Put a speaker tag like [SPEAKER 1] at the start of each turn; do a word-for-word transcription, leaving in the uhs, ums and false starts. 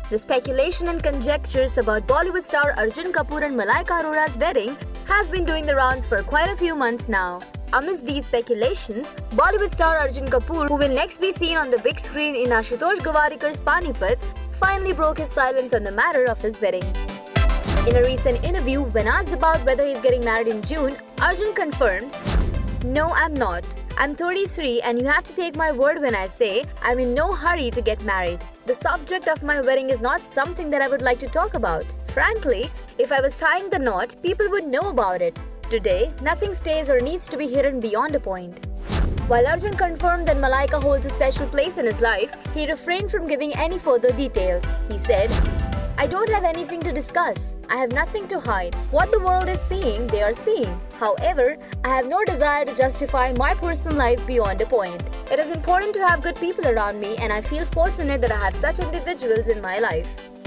[SPEAKER 1] The speculation and conjectures about Bollywood star Arjun Kapoor and Malaika Arora's wedding has been doing the rounds for quite a few months now. Amidst these speculations, Bollywood star Arjun Kapoor, who will next be seen on the big screen in Ashutosh Gowarikar's Panipat, finally broke his silence on the matter of his wedding. In a recent interview, when asked about whether he's getting married in June, Arjun confirmed, "No, I'm not. I'm thirty-three and you have to take my word when I say I'm in no hurry to get married. The subject of my wedding is not something that I would like to talk about. Frankly, if I was tying the knot, people would know about it. Today, nothing stays or needs to be hidden beyond a point." While Arjun confirmed that Malaika holds a special place in his life, he refrained from giving any further details. He said, "I don't have anything to discuss. I have nothing to hide. What the world is seeing, they are seeing. However, I have no desire to justify my personal life beyond a point. It is important to have good people around me and I feel fortunate that I have such individuals in my life."